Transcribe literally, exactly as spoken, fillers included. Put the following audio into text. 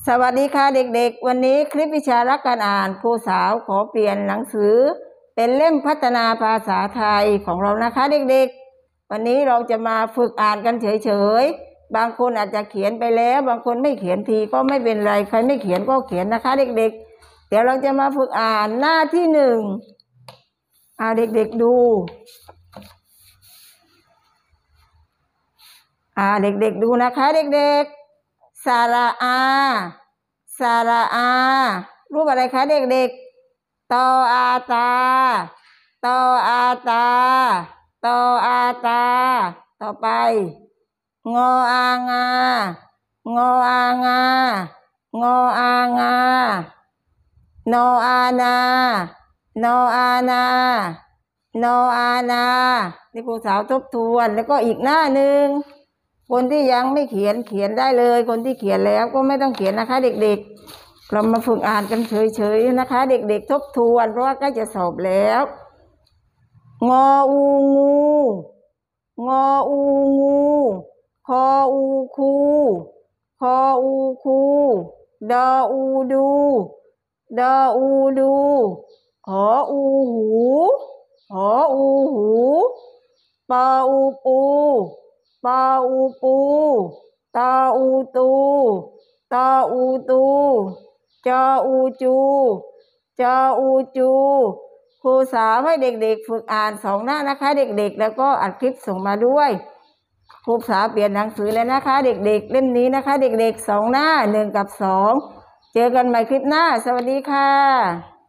สวัสดีค่ะเด็กๆวันนี้คลิปวิชารักการอ่านครูสาวขอเปลี่ยนหนังสือเป็นเล่มพัฒนาภาษาไทยของเรานะคะเด็กๆวันนี้เราจะมาฝึกอ่านกันเฉยๆบางคนอาจจะเขียนไปแล้วบางคนไม่เขียนทีก็ไม่เป็นไรใครไม่เขียนก็เขียนนะคะเด็กๆเดี๋ยวเราจะมาฝึกอ่านหน้าที่หนึ่งอ่าเด็กๆดูอ่าเด็กๆดูนะคะเด็กๆสระอาสระอารูปอะไรคะเด็กๆตออาตาตออาตาตออาตาต่อไปงออางางออางางออางานออานา นออานา นออานานี่ครูสาวทบทวนแล้วก็อีกหน้าหนึ่งคนที่ยังไม่เขียนเขียนได้เลยคนที่เขียนแล้วก็ไม่ต้องเขียนนะคะเด็กๆเรามาฝึกอ่านกันเฉยๆนะคะเด็กๆทบทวนเพราะว่าใกล้จะสอบแล้วงออูงูงออูงูคออูคูคออูคูดออูดูดออูดูหออูหูหออูหูปออูปูปออูปูตออูตูตออูตูจออูจูจออูจูครูสาวให้เด็กๆฝึกอ่านสองหน้านะคะเด็กๆแล้วก็อัดคลิปส่งมาด้วยครูสาวเปลี่ยนหนังสือแล้วนะคะเด็กๆเล่มนี้นะคะเด็กๆสองหน้าหนึ่งกับสองเจอกันใหม่คลิปหน้าสวัสดีค่ะ